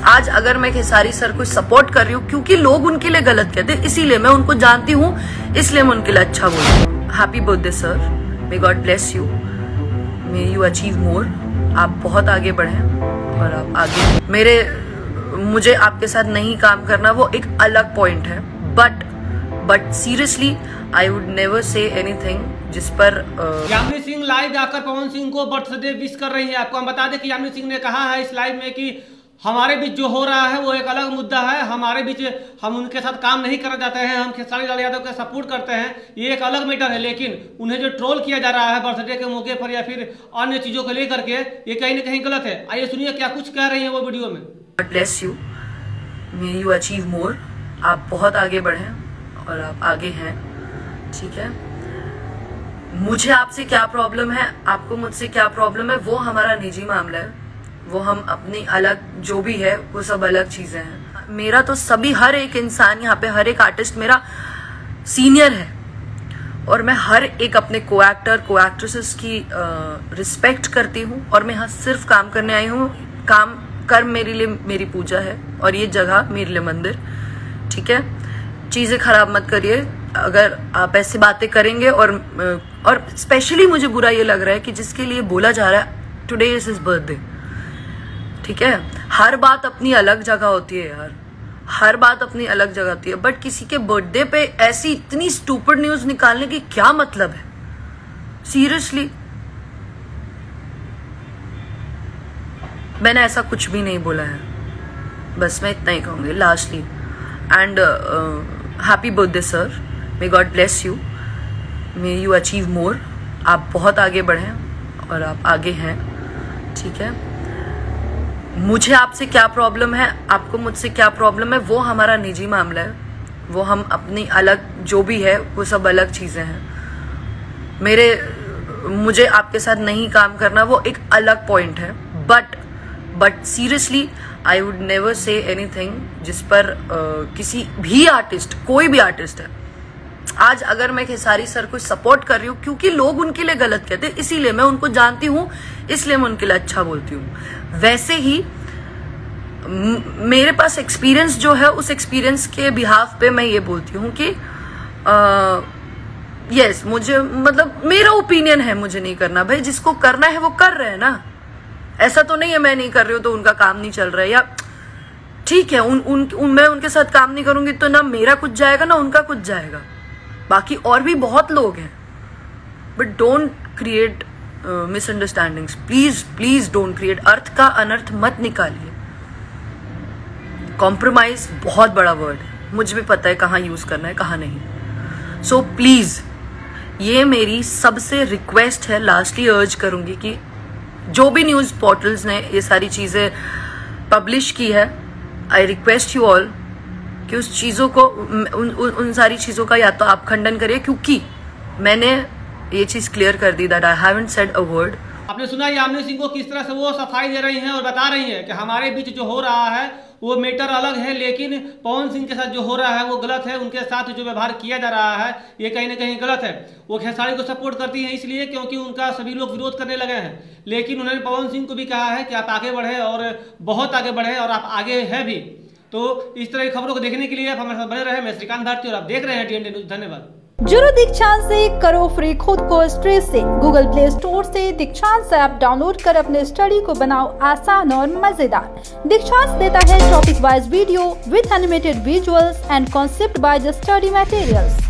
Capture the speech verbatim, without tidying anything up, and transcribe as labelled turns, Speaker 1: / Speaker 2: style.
Speaker 1: आज अगर मैं खेसारी सर को सपोर्ट कर रही हूँ क्योंकि लोग उनके लिए गलत कहते हैं, इसीलिए मैं उनको जानती हूँ, इसलिए मैं उनके लिए अच्छा बोलती हूँ। Happy birthday sir, may God bless you, may you achieve more. आप बहुत आगे बढ़े और आप आगे मेरे मुझे आपके साथ नहीं काम करना वो एक अलग पॉइंट है, but but seriously I would never say anything जिस पर
Speaker 2: यामिनी सिंह लाइव आकर पवन सिंह को बर्थडे विश कर रही है। आपको हम बता दें कि यामिनी सिंह ने कहा है इस लाइव में कि हमारे बीच जो हो रहा है वो एक अलग मुद्दा है, हमारे बीच हम उनके साथ काम नहीं करना चाहते हैं, हम खेसारी लाल यादव का सपोर्ट करते हैं, ये एक अलग मैटर है। लेकिन उन्हें जो ट्रोल किया जा रहा है बर्थडे के मौके पर या फिर अन्य चीजों को लेकर के, ये कहीं ना कहीं गलत है। आइए सुनिए क्या कुछ कह रही है वो वीडियो में।
Speaker 1: Bless you, may you achieve more. आप बहुत आगे बढ़े और आप आगे हैं, ठीक है। मुझे आपसे क्या प्रॉब्लम है, आपको मुझसे क्या प्रॉब्लम है, वो हमारा निजी मामला है, वो हम अपनी अलग जो भी है वो सब अलग चीजें हैं। मेरा तो सभी हर एक इंसान यहाँ पे, हर एक आर्टिस्ट मेरा सीनियर है और मैं हर एक अपने को एक्टर को एक्ट्रेसेस की रिस्पेक्ट करती हूँ और मैं यहाँ सिर्फ काम करने आई हूँ। काम कर्म मेरे लिए मेरी पूजा है और ये जगह मेरे लिए मंदिर, ठीक है। चीजें खराब मत करिए अगर आप ऐसी बातें करेंगे। और और स्पेशली मुझे बुरा ये लग रहा है कि जिसके लिए बोला जा रहा है टुडे इज हिज बर्थडे, ठीक है। हर बात अपनी अलग जगह होती है यार, हर बात अपनी अलग जगह होती है, बट किसी के बर्थडे पे ऐसी इतनी स्टूपिड न्यूज निकालने की क्या मतलब है? सीरियसली मैंने ऐसा कुछ भी नहीं बोला है, बस मैं इतना ही कहूंगी lastly. And happy birthday sir, may God bless you, may you achieve more. आप बहुत आगे बढ़े और आप आगे हैं, ठीक है। मुझे आपसे क्या प्रॉब्लम है, आपको मुझसे क्या प्रॉब्लम है, वो हमारा निजी मामला है, वो हम अपनी अलग जो भी है वो सब अलग चीजें हैं। मेरे मुझे आपके साथ नहीं काम करना वो एक अलग पॉइंट है, but but seriously I would never say anything जिस पर uh, किसी भी आर्टिस्ट, कोई भी आर्टिस्ट है। आज अगर मैं खेसारी सर को सपोर्ट कर रही हूँ क्योंकि लोग उनके लिए गलत कहते हैं, इसीलिए मैं उनको जानती हूँ, इसलिए मैं उनके लिए अच्छा बोलती हूँ। वैसे ही मेरे पास एक्सपीरियंस जो है, उस एक्सपीरियंस के बिहाफ पे मैं ये बोलती हूँ कि यस, मुझे मतलब मेरा ओपिनियन है, मुझे नहीं करना। भाई जिसको करना है वो कर रहे हैं ना, ऐसा तो नहीं है मैं नहीं कर रही हूँ तो उनका काम नहीं चल रहा है, या ठीक है उन, उन, उन मैं उनके साथ काम नहीं करूंगी तो ना मेरा कुछ जाएगा ना उनका कुछ जाएगा। बाकी और भी बहुत लोग हैं, but don't create misunderstandings, please please don't create. अर्थ का अनर्थ मत निकालिए। कॉम्प्रोमाइज बहुत बड़ा वर्ड है, मुझे भी पता है कहाँ यूज करना है कहाँ नहीं। सो so, प्लीज ये मेरी सबसे रिक्वेस्ट है, लास्टली अर्ज करूंगी कि जो भी न्यूज पोर्टल्स ने ये सारी चीजें पब्लिश की है, आई रिक्वेस्ट यू ऑल कि उस चीजों को उन, उन, उन सारी चीजों का या तो आप खंडन करिए, क्योंकि मैंने ये चीज क्लियर कर दी that I haven't said a word.
Speaker 2: आपने सुना यामिनी सिंह को किस तरह से वो सफाई दे रही हैं और बता रही हैं कि हमारे बीच जो हो रहा है वो मैटर अलग है, लेकिन पवन सिंह के साथ जो हो रहा है वो गलत है, उनके साथ जो व्यवहार किया जा रहा है ये कहीं ना कहीं गलत है। वो खेसारी को सपोर्ट करती हैं इसलिए क्योंकि उनका सभी लोग विरोध करने लगे हैं, लेकिन उन्होंने पवन सिंह को भी कहा है कि आप आगे बढ़े और बहुत आगे बढ़े और आप आगे हैं भी। तो इस तरह की खबरों को देखने के लिए आप हमारे साथ बने रहे। मैं श्रीकांत भारती और आप देख रहे हैं टीएनडी न्यूज। धन्यवाद।
Speaker 3: जुड़ो दीक्षांत से, करो फ्री खुद को स्ट्रेस से। गूगल प्ले स्टोर से दीक्षांत ऐप डाउनलोड कर अपने स्टडी को बनाओ आसान और मजेदार। दीक्षांत देता है topic wise video with animated visuals and concept by the study materials.